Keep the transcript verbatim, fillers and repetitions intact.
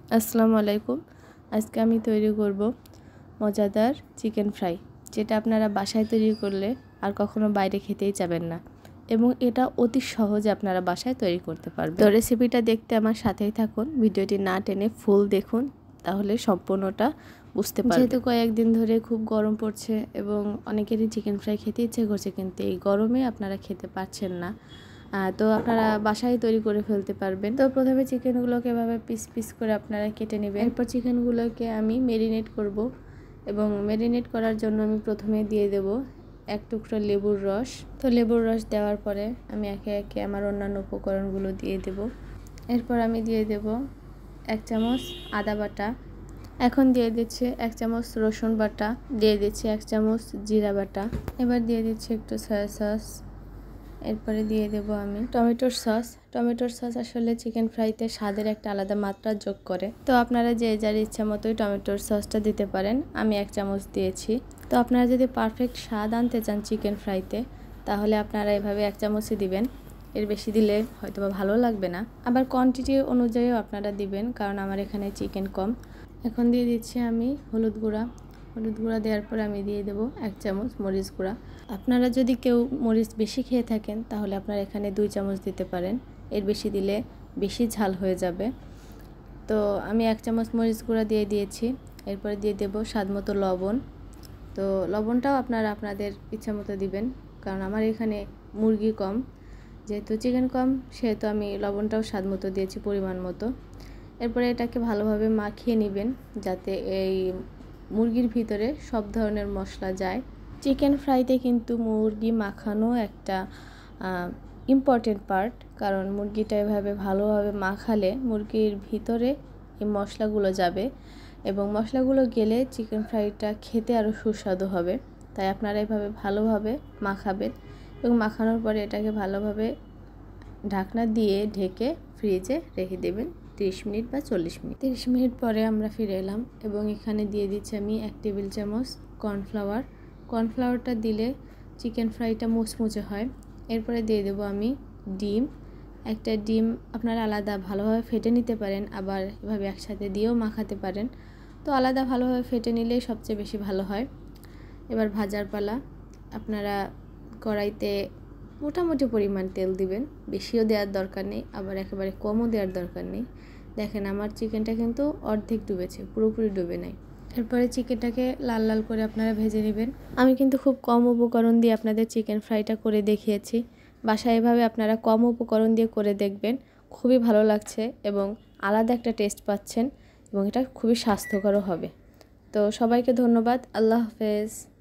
আসসালামু আলাইকুম। আজকে আমি তৈরি করব মজাদার চিকেন ফ্রাই, যেটা আপনারা বাসায় তৈরি করলে আর কখনো বাইরে খেতেই যাবেন না, এবং এটা অতি সহজে আপনারা বাসায় তৈরি করতে পারবেন। তো রেসিপিটা দেখতে আমার সাথেই থাকুন, ভিডিওটি না টেনে ফুল দেখুন, তাহলে সম্পূর্ণটা বুঝতে পারবেন। যেহেতু কয়েকদিন ধরে খুব গরম পড়ছে এবং অনেকেরই চিকেন ফ্রাই খেতে ইচ্ছে করছে, কিন্তু এই গরমে আপনারা খেতে পারছেন না, তো আপনারা বাসায় তৈরি করে ফেলতে পারবেন। তো প্রথমে চিকেনগুলোকে এভাবে পিস পিস করে আপনারা কেটে নেবেন। এরপর চিকেনগুলোকে আমি মেরিনেট করব, এবং মেরিনেট করার জন্য আমি প্রথমে দিয়ে দেব এক টুকরো লেবুর রস। তো লেবুর রস দেওয়ার পরে আমি একে একে আমার অন্যান্য উপকরণগুলো দিয়ে দেব। এরপর আমি দিয়ে দেব এক চামচ আদা বাটা, এখন দিয়ে দিচ্ছি এক চামচ রসুন বাটা, দিয়ে দিচ্ছি এক চামচ জিরা বাটা, এবার দিয়ে দিচ্ছি একটু সয়া সস, এরপরে দিয়ে দেব আমি টমেটোর সস। টমেটোর সস আসলে চিকেন ফ্রাইতে স্বাদের একটা আলাদা মাত্রা যোগ করে, তো আপনারা যে যার ইচ্ছা মতোই টমেটোর সসটা দিতে পারেন। আমি এক চামচ দিয়েছি। তো আপনারা যদি পারফেক্ট স্বাদ আনতে চান চিকেন ফ্রাইতে, তাহলে আপনারা এভাবে এক চামচই দিবেন, এর বেশি দিলে হয়তো বা ভালো লাগবে না। আবার কোয়ান্টিটি অনুযায়ীও আপনারা দিবেন, কারণ আমার এখানে চিকেন কম। এখন দিয়ে দিচ্ছি আমি হলুদ গুঁড়া। হলুদ গুঁড়া দেওয়ার পর আমি দিয়ে দেব এক চামচ মরিচ গুঁড়া। আপনারা যদি কেউ মরিচ বেশি খেয়ে থাকেন, তাহলে আপনারা এখানে দুই চামচ দিতে পারেন, এর বেশি দিলে বেশি ঝাল হয়ে যাবে। তো আমি এক চামচ মরিচ গুঁড়া দিয়ে দিয়েছি। এরপরে দিয়ে দেব স্বাদ মতো লবণ। তো লবণটাও আপনারা আপনাদের ইচ্ছা মতো দিবেন, কারণ আমার এখানে মুরগি কম, যেহেতু চিকেন কম, সেহেতু আমি লবণটাও স্বাদ মতো দিয়েছি পরিমাণ মতো। এরপরে এটাকে ভালোভাবে মাখিয়ে নেবেন, যাতে এই মুরগির ভিতরে সব ধরনের মশলা যায়। চিকেন ফ্রাইতে কিন্তু মুরগি মাখানো একটা ইম্পর্টেন্ট পার্ট, কারণ মুরগিটা এভাবে ভালোভাবে মাখালে মুরগির ভিতরে এই মশলাগুলো যাবে, এবং মশলাগুলো গেলে চিকেন ফ্রাইটা খেতে আরও সুস্বাদু হবে। তাই আপনারা এভাবে ভালোভাবে মাখাবেন, এবং মাখানোর পরে এটাকে ভালোভাবে ঢাকনা দিয়ে ঢেকে ফ্রিজে রেখে দেবেন তিরিশ মিনিট বা চল্লিশ মিনিট। তিরিশ মিনিট পরে আমরা ফিরে এলাম, এবং এখানে দিয়ে দিচ্ছি আমি এক টেবিল চামচ কর্নফ্লাওয়ার। কর্নফ্লাওয়ারটা দিলে চিকেন ফ্রাইটা মুচমুচে হয়। এরপরে দিয়ে দেবো আমি ডিম। একটা ডিম আপনারা আলাদা ভালোভাবে ফেটে নিতে পারেন, আবার এভাবে একসাথে দিয়েও মাখাতে পারেন। তো আলাদা ভালোভাবে ফেটে নিলেই সবচেয়ে বেশি ভালো হয়। এবার ভাজার পালা। আপনারা কড়াইতে মোটামুটি পরিমাণ তেল দিবেন, বেশিও দেওয়ার দরকার নেই, আবার একেবারে কমও দেওয়ার দরকার নেই। দেখেন আমার চিকেনটা কিন্তু অর্ধেক ডুবেছে, পুরোপুরি ডুবে নাই। এরপরে চিকেনটাকে লাল লাল করে আপনারা ভেজে নেবেন। আমি কিন্তু খুব কম উপকরণ দিয়ে আপনাদের চিকেন ফ্রাইটা করে দেখিয়েছি। বাসায় এভাবে আপনারা কম উপকরণ দিয়ে করে দেখবেন, খুবই ভালো লাগছে এবং আলাদা একটা টেস্ট পাচ্ছেন, এবং এটা খুবই স্বাস্থ্যকরও হবে। তো সবাইকে ধন্যবাদ। আল্লাহ হাফেজ।